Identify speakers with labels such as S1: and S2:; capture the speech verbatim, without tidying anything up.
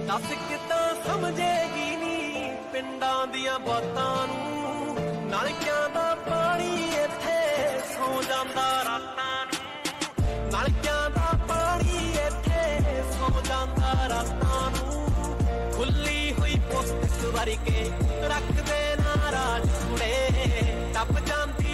S1: दस कितां समझेगी नी पिंडां दियां बातां नूं, नलकियां दा पानी इत्थे सौ जांदा रातां नूं, नलकियां दा पानी इत्थे सौ जांदा रातां नूं। खुली हुई पोस्ट वारी के रख दे नाराज कुड़े, टप जांदी